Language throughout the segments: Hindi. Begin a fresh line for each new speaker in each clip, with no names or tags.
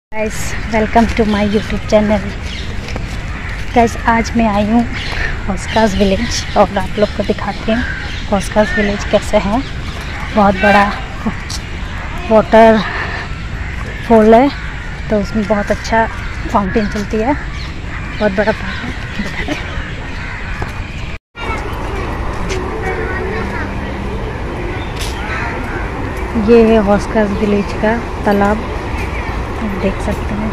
Guys welcome to my YouTube channel. Guys आज मैं आई हूँ हौसखास विलेज और आप लोग को दिखाती हूँ हौसखास विलेज कैसे है। बहुत बड़ा वाटर फॉल है, तो उसमें बहुत अच्छा फाउंटेन चलती है, बहुत बड़ा पार्क है। दिखाते हैं। ये है हौसखास विलेज का तालाब, आप देख सकते हैं।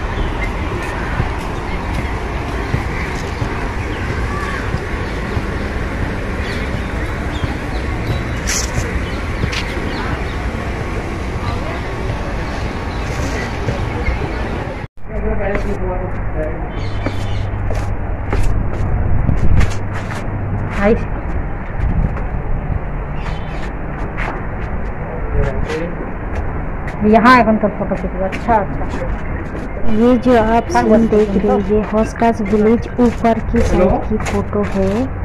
यहाँ এখন तो फोटो खींचो। अच्छा अच्छा, ये जो आप सीन देख रहे हैं ये हौसखास विलेज ऊपर की साइड की फोटो है,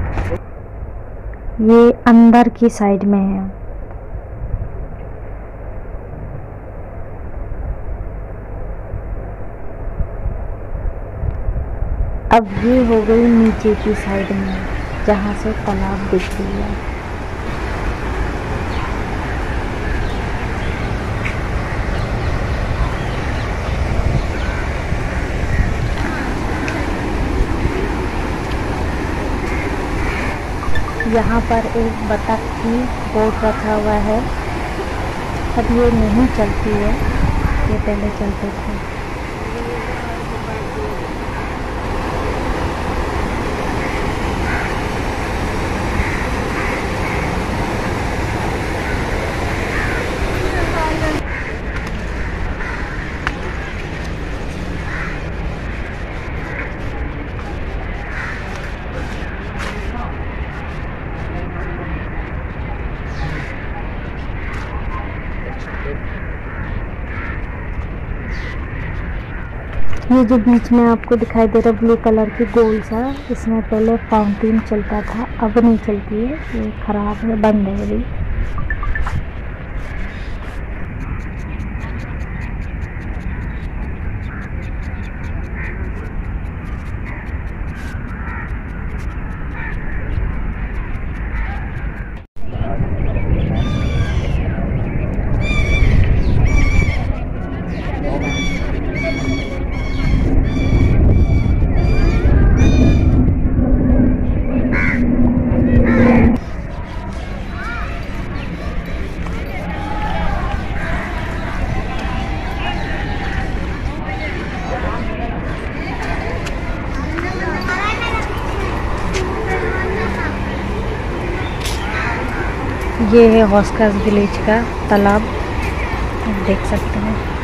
ये अंदर की साइड में है। अब ये हो गई नीचे की साइड में जहाँ से तालाब दिख रही है। यहाँ पर एक बतख की बोट रखा हुआ है, अब ये नहीं चलती है, ये पहले चलते थे। ये जो बीच में आपको दिखाई दे रहा ब्लू कलर की गोल सा, इसमें पहले फाउंटेन चलता था, अब नहीं चलती है, ये खराब है, बंद है अभी। ये है हौसखास विलेज का तालाब, आप देख सकते हैं।